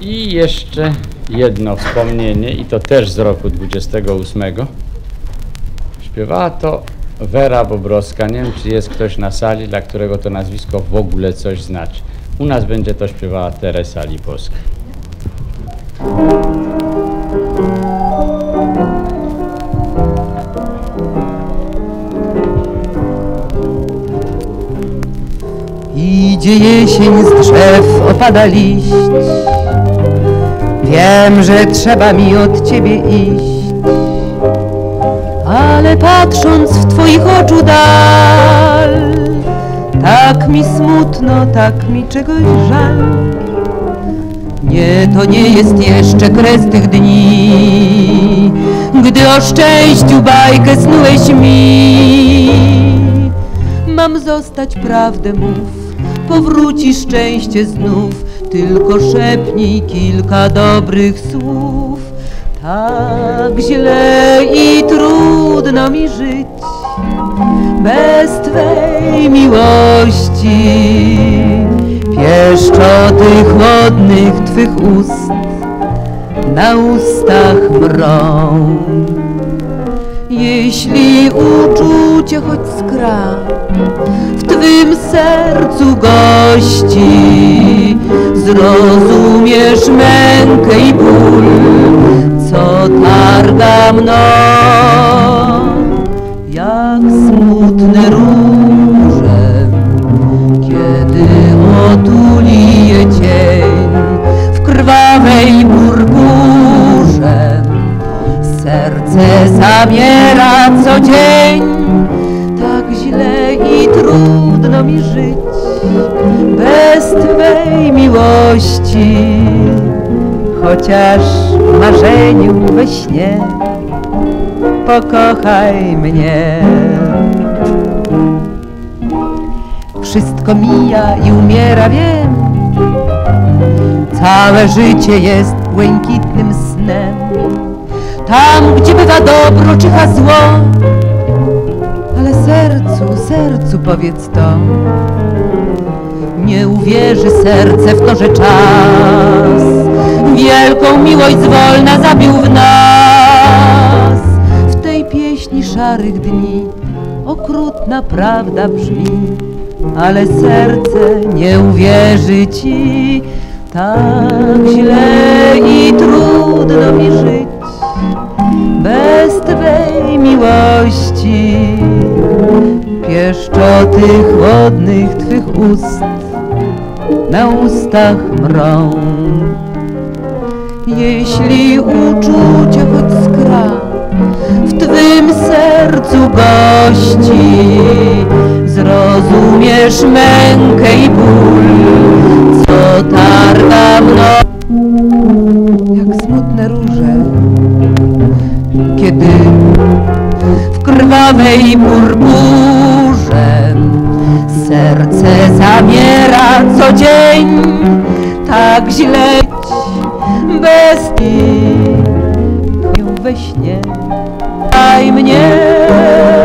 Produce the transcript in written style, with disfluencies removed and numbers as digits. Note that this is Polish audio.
I jeszcze jedno wspomnienie, i to też z roku 28. Śpiewała to Wera Bobrowska. Nie wiem, czy jest ktoś na sali, dla którego to nazwisko w ogóle coś znaczy. U nas będzie to śpiewała Teresa Lipowska. Idzie jesień, z drzew opada liść. Wiem, że trzeba mi od ciebie iść, ale patrząc w twoich oczu dal, tak mi smutno, tak mi czegoś żal. Nie, to nie jest jeszcze kres tych dni, gdy o szczęściu bajkę snułeś mi. Mam zostać, prawdę mów, powróci szczęście znów, tylko szepnij kilka dobrych słów. Tak źle i trudno mi żyć bez twej miłości. Pieszczoty chłodnych twych ust na ustach mrą. Jeśli uczucie choć skra w twym sercu gości, zrozumiesz mękę i ból, co targa mną. Jak smutne róże, kiedy otuli je cień w krwawej purpurze. Serce zamiera co dzień, tak źle i trudno mi żyć bez twej miłości. Chociaż w marzeniu we śnie pokochaj mnie. Wszystko mija i umiera, wiem. Całe życie jest błękitnym snem. Tam, gdzie bywa dobro, czyha zło. Ale sercu powiedz to. Nie uwierzy serce w to, że czas wielką miłość zwolna zabił w nas. W tej pieśni szarych dni okrutna prawda brzmi, ale serce nie uwierzy ci. Tak źle i trudno mi żyć bez twej miłości. Pieszczoty chłodnych twych ust na ustach mrą. Jeśli uczucie choć skra w twym sercu gości, zrozumiesz mękę i ból, co targa mną. Jak smutne róże, kiedy w krwawej purpurze serce zamiera co dzień, tak źle bez niej we śnie. Daj mnie.